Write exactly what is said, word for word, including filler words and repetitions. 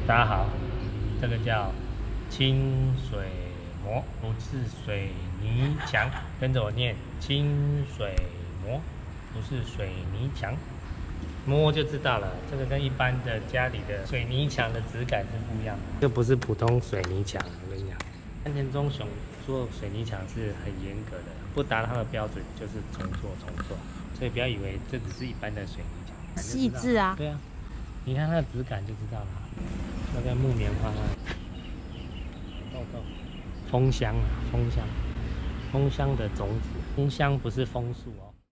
大家好，这个叫清水模，不是水泥墙，跟着我念清水模，不是水泥墙。摸就知道了，这个跟一般的家里的水泥墙的质感是不一样的。这不是普通水泥墙，我跟你讲，安田忠雄做水泥墙是很严格的，不达他的标准就是重做重做，所以不要以为这只是一般的水泥墙。 细致啊， 对啊，你看它的质感就知道了。那个木棉花，豆豆，枫香啊，枫香，枫香的种子，枫香不是枫树哦。